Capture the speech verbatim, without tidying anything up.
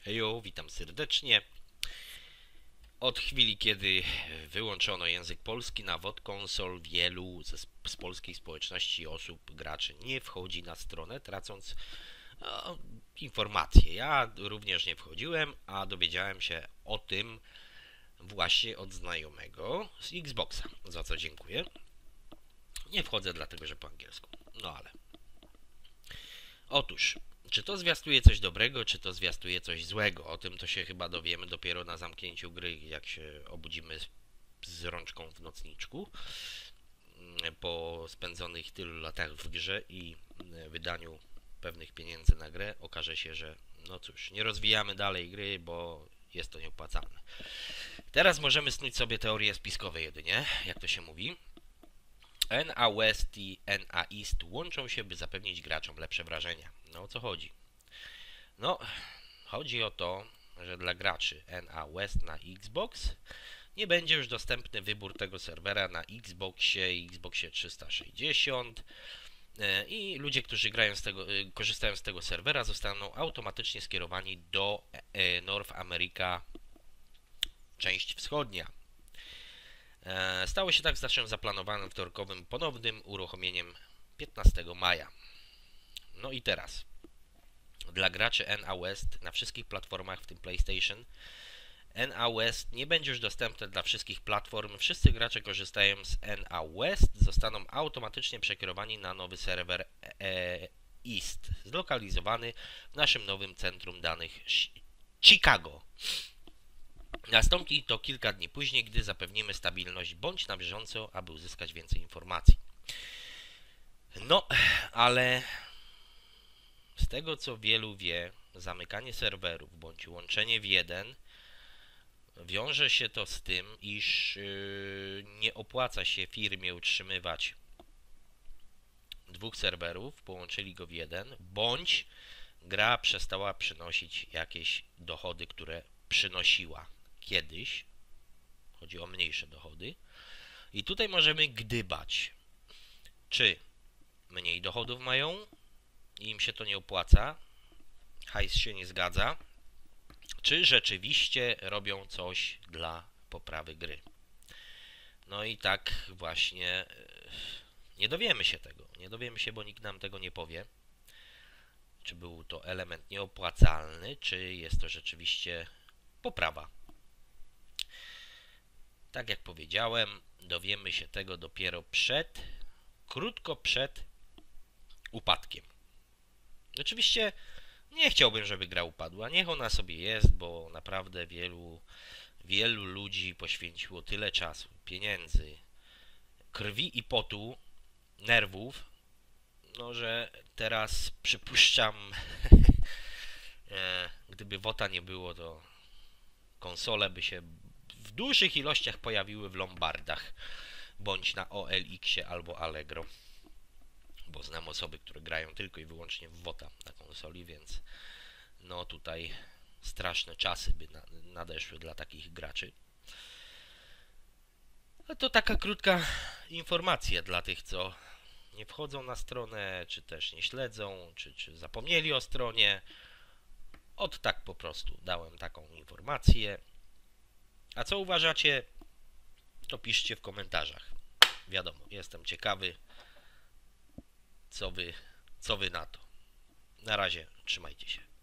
Hejo, witam serdecznie. Od chwili, kiedy wyłączono język polski na W O D Console, wielu z, z polskiej społeczności osób, graczy nie wchodzi na stronę, tracąc no, informacje. Ja również nie wchodziłem, a dowiedziałem się o tym właśnie od znajomego z Xboxa, za co dziękuję. Nie wchodzę dlatego, że po angielsku. No ale... Otóż, czy to zwiastuje coś dobrego, czy to zwiastuje coś złego? O tym to się chyba dowiemy dopiero na zamknięciu gry, jak się obudzimy z rączką w nocniczku. Po spędzonych tylu latach w grze i wydaniu pewnych pieniędzy na grę okaże się, że no cóż, nie rozwijamy dalej gry, bo jest to nieopłacalne. Teraz możemy snuć sobie teorie spiskowe jedynie, jak to się mówi. N A West i N A East łączą się, by zapewnić graczom lepsze wrażenia. No o co chodzi? No, chodzi o to, że dla graczy N A West na Xbox nie będzie już dostępny wybór tego serwera na Xboxie i Xboxie trzysta sześćdziesiąt i ludzie, którzy grają z tego, korzystają z tego serwera, zostaną automatycznie skierowani do North America, część wschodnia. Stało się tak z naszym zaplanowanym wtorkowym ponownym uruchomieniem piętnastego maja. No i teraz dla graczy N A West na wszystkich platformach, w tym PlayStation, N A West nie będzie już dostępne dla wszystkich platform. Wszyscy gracze korzystając z N A West zostaną automatycznie przekierowani na nowy serwer East, zlokalizowany w naszym nowym centrum danych Chicago. Nastąpi to kilka dni później, gdy zapewnimy stabilność bądź na bieżąco, aby uzyskać więcej informacji. No, ale z tego co wielu wie, zamykanie serwerów bądź łączenie w jeden wiąże się to z tym, iż yy, nie opłaca się firmie utrzymywać dwóch serwerów, połączyli go w jeden, bądź gra przestała przynosić jakieś dochody, które przynosiła kiedyś. Chodzi o mniejsze dochody. I tutaj możemy gdybać, czy mniej dochodów mają i im się to nie opłaca, hajs się nie zgadza, czy rzeczywiście robią coś dla poprawy gry. No i tak właśnie nie dowiemy się tego. Nie dowiemy się, bo nikt nam tego nie powie. Czy był to element nieopłacalny, czy jest to rzeczywiście poprawa. Tak jak powiedziałem, dowiemy się tego dopiero przed, krótko przed upadkiem. Oczywiście nie chciałbym, żeby gra upadła. Niech ona sobie jest, bo naprawdę wielu, wielu ludzi poświęciło tyle czasu, pieniędzy, krwi i potu, nerwów, no że teraz przypuszczam, gdyby W O T A nie było, to konsole by się w dużych ilościach pojawiły w lombardach, bądź na O L X-ie albo Allegro. Bo znam osoby, które grają tylko i wyłącznie w W O T A na konsoli, więc no tutaj straszne czasy by nadeszły dla takich graczy. No to taka krótka informacja dla tych, co nie wchodzą na stronę, czy też nie śledzą, czy, czy zapomnieli o stronie. Od tak po prostu dałem taką informację. A co uważacie, to piszcie w komentarzach. Wiadomo, jestem ciekawy, co wy, co wy na to. Na razie, trzymajcie się.